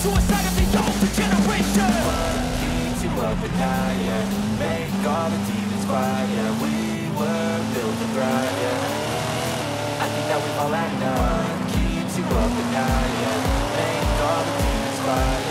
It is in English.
suicide of the older generation. What keeps you up at night, yeah? Make all the demons quiet, yeah. We were built to thrive, yeah. I think that we've all had enough. What keeps you up at night, yeah? Make all the demons quiet.